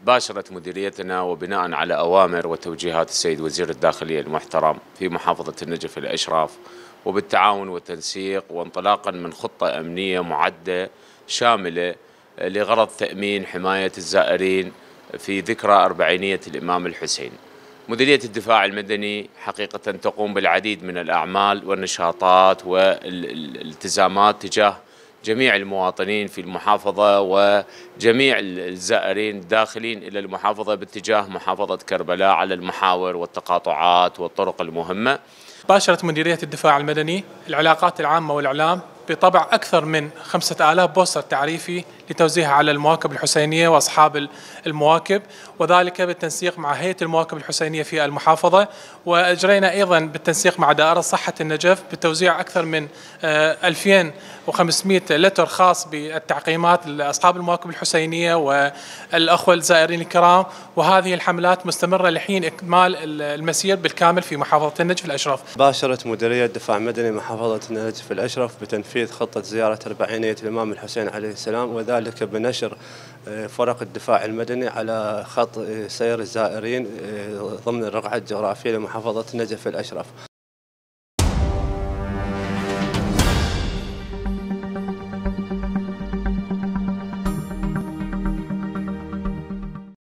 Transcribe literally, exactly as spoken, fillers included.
باشرت مديريتنا وبناء على أوامر وتوجيهات السيد وزير الداخلية المحترم في محافظة النجف الأشرف، وبالتعاون والتنسيق وانطلاقا من خطة أمنية معدة شاملة لغرض تأمين حماية الزائرين في ذكرى أربعينية الإمام الحسين. مديرية الدفاع المدني حقيقة تقوم بالعديد من الأعمال والنشاطات والالتزامات تجاه جميع المواطنين في المحافظة وجميع الزائرين الداخلين إلى المحافظة باتجاه محافظة كربلاء على المحاور والتقاطعات والطرق المهمة. باشرت مديرية الدفاع المدني العلاقات العامة والإعلام بطبع أكثر من خمسة آلاف بوستر تعريفي لتوزيعها على المواكب الحسينية وأصحاب المواكب، وذلك بالتنسيق مع هيئة المواكب الحسينية في المحافظة. وأجرينا أيضا بالتنسيق مع دائرة صحة النجف بتوزيع أكثر من ألفين وخمسمئة لتر خاص بالتعقيمات لأصحاب المواكب الحسينية والأخوة الزائرين الكرام. وهذه الحملات مستمرة لحين إكمال المسير بالكامل في محافظة النجف الأشرف. باشرت مديرية الدفاع المدني محافظة النجف الأشرف بتنفيذ خطة زيارة أربعينية الإمام الحسين عليه السلام، وذلك بنشر فرق الدفاع المدني على خط سير الزائرين ضمن الرقعة الجغرافية لمحافظة النجف الأشرف.